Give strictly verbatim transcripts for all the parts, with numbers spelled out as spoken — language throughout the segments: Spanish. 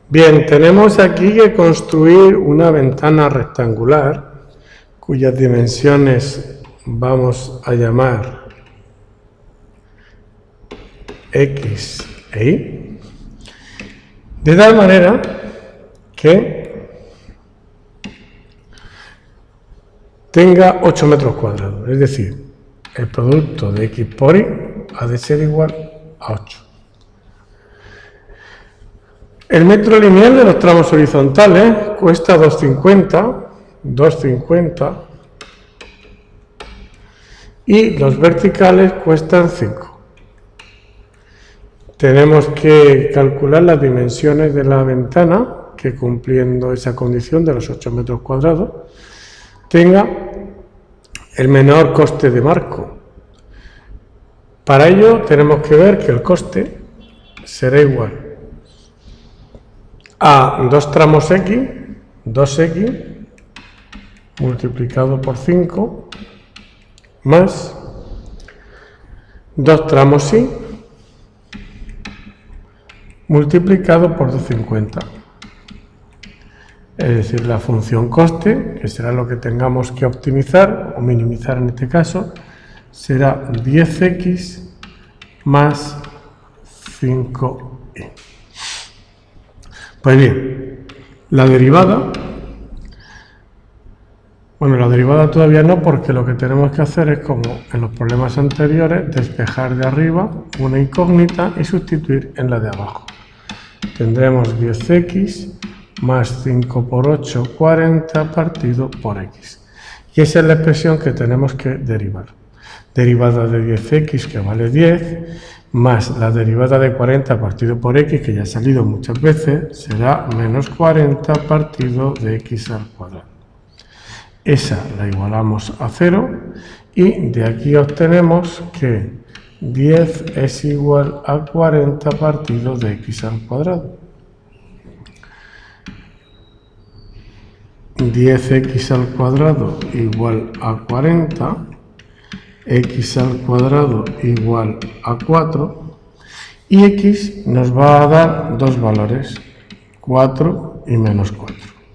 Bien, tenemos aquí que construir una ventana rectangular cuyas dimensiones vamos a llamar X e Y, de tal manera que tenga ocho metros cuadrados, es decir, el producto de X por Y ha de ser igual a ocho. El metro lineal de los tramos horizontales cuesta dos cincuenta, dos cincuenta y los verticales cuestan cinco. Tenemos que calcular las dimensiones de la ventana que, cumpliendo esa condición de los ocho metros cuadrados, tenga el menor coste de marco. Para ello tenemos que ver que el coste será igual a dos tramos X, dos X, multiplicado por cinco, más dos tramos Y, multiplicado por doscientos cincuenta. Es decir, la función coste, que será lo que tengamos que optimizar o minimizar en este caso, será diez X más cinco Y. Pues bien, la derivada, bueno, la derivada todavía no, porque lo que tenemos que hacer es, como en los problemas anteriores, despejar de arriba una incógnita y sustituir en la de abajo. Tendremos diez X más cinco por ocho, cuarenta, partido por X. Y esa es la expresión que tenemos que derivar. Derivada de diez X, que vale diez, más la derivada de cuarenta partido por X, que ya ha salido muchas veces, será menos cuarenta partido de X al cuadrado. Esa la igualamos a cero y de aquí obtenemos que diez es igual a cuarenta partido de X al cuadrado. diez X al cuadrado igual a cuarenta, X al cuadrado igual a cuatro, y X nos va a dar dos valores, cuatro y menos cuatro.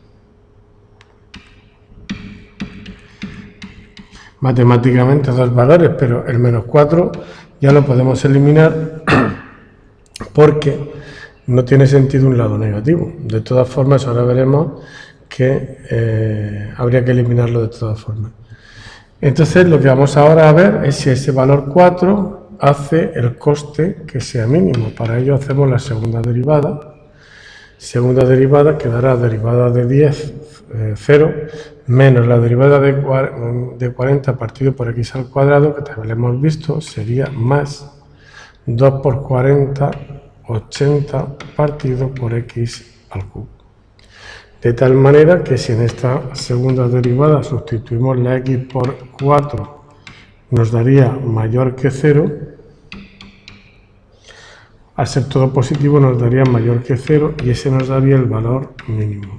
Matemáticamente dos valores, pero el menos cuatro ya lo podemos eliminar porque no tiene sentido un lado negativo. De todas formas, ahora veremos que eh, habría que eliminarlo de todas formas. Entonces, lo que vamos ahora a ver es si ese valor cuatro hace el coste que sea mínimo. Para ello hacemos la segunda derivada. Segunda derivada quedará derivada de diez, eh, cero, menos la derivada de, de cuarenta partido por X al cuadrado, que también lo hemos visto, sería más dos por cuarenta, ochenta, partido por X al cubo. De tal manera que si en esta segunda derivada sustituimos la X por cuatro, nos daría mayor que cero. Al ser todo positivo nos daría mayor que cero y ese nos daría el valor mínimo.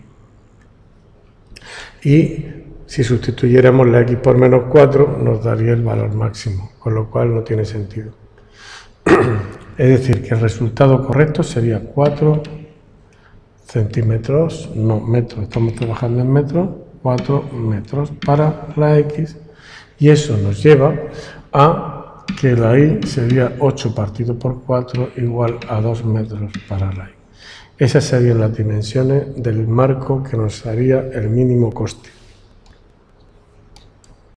Y si sustituyéramos la X por menos cuatro, nos daría el valor máximo, con lo cual no tiene sentido. Es decir, que el resultado correcto sería cuatro centímetros, no metros, estamos trabajando en metros, cuatro metros para la X, y eso nos lleva a que la Y sería ocho partido por cuatro igual a dos metros para la Y. Esas serían las dimensiones del marco que nos haría el mínimo coste.